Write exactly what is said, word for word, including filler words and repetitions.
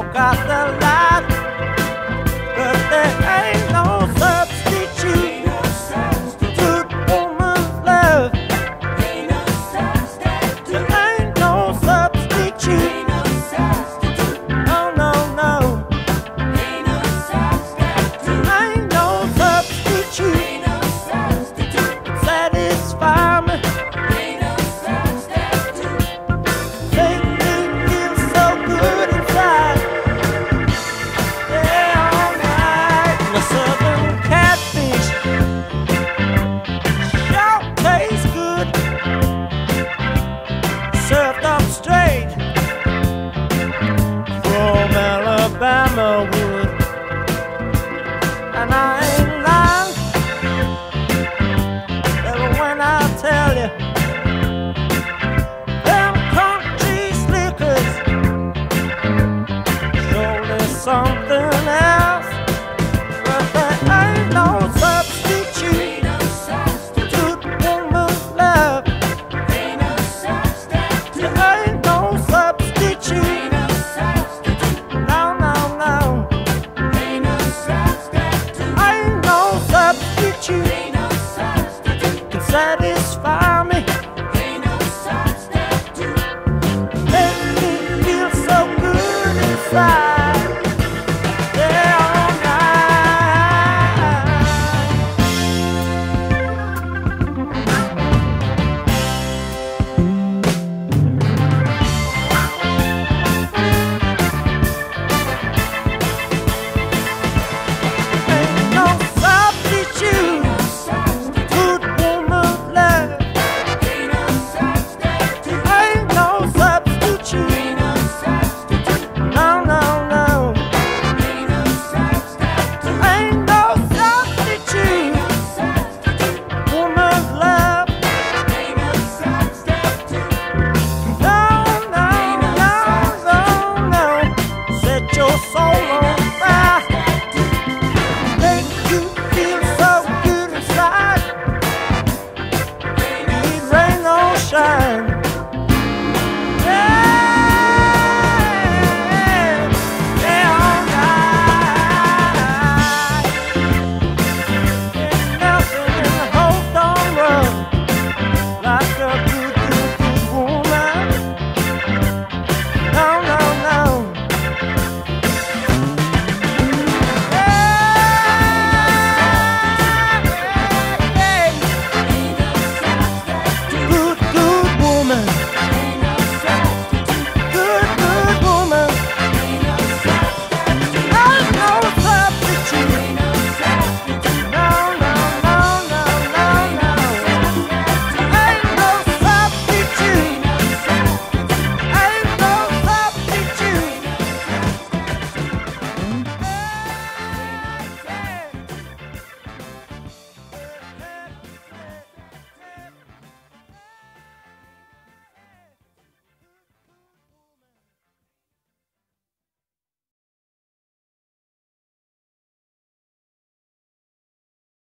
smoke out the light, but there ain't no substitute to woman's love. Ain't no substitute. There ain't no substitute. Ain't no substitute. No, no, no. Ain't no substitute. There ain't no substitute. Ain't no substitute. Satisfy me. Ain't no substitute. Make me feel so good inside. Yeah, all right. The southern catfish sure tastes good, served up straight from Alabama wood. And I ain't lying, baby, when I tell you, them country slickers surely something else. But there ain't no substitute to woman's love. Ain't no substitute. There ain't no substitute. No, no, no. Ain't no substitute. Ain't no substitute. Can satisfy me. Ain't no substitute. Make me feel so good inside.